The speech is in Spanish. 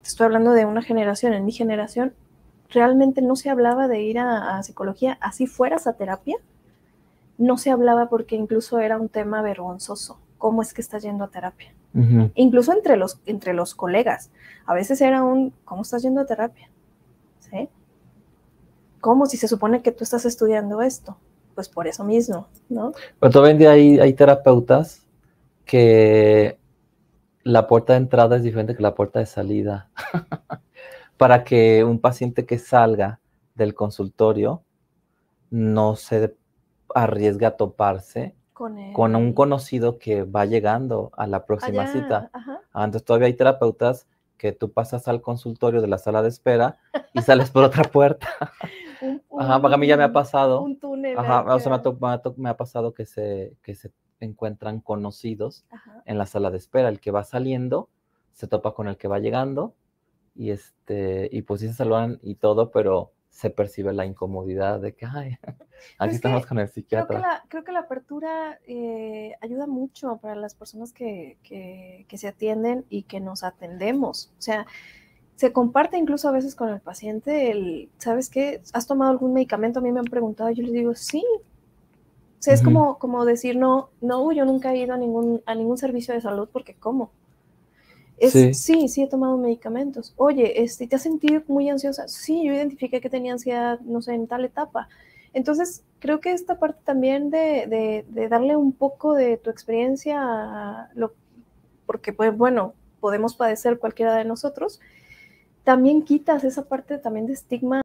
estoy hablando de una generación, en mi generación, realmente no se hablaba de ir a psicología, así fueras a terapia, no se hablaba porque incluso era un tema vergonzoso. ¿Cómo es que estás yendo a terapia? Incluso entre los colegas. A veces era ¿cómo estás yendo a terapia? ¿Sí? ¿Cómo? Si se supone que tú estás estudiando esto. Pues por eso mismo, ¿no? Pero todavía en día hay terapeutas que la puerta de entrada es diferente que la puerta de salida. Para que un paciente que salga del consultorio no se arriesgue a toparse con un conocido que va llegando a la próxima cita. Entonces todavía hay terapeutas que tú pasas al consultorio de la sala de espera y sales por otra puerta. Porque a mí ya me ha pasado. Un túnel. O sea, me ha pasado que se encuentran conocidos en la sala de espera. El que va saliendo se topa con el que va llegando y pues sí se saludan y todo, pero se percibe la incomodidad de que, ay, aquí estamos con el psiquiatra. Creo que la apertura ayuda mucho para las personas que se atienden y que nos atendemos. O sea, se comparte incluso a veces con el paciente ¿sabes qué? ¿Has tomado algún medicamento? A mí me han preguntado, yo les digo, sí. O sea, es como decir, no, yo nunca he ido a ningún servicio de salud porque ¿cómo? Sí, he tomado medicamentos. Oye, ¿te has sentido muy ansiosa? Sí, yo identifiqué que tenía ansiedad, no sé, en tal etapa. Entonces, creo que esta parte también de darle un poco de tu experiencia, porque pues bueno, podemos padecer cualquiera de nosotros, también quitas esa parte también de estigma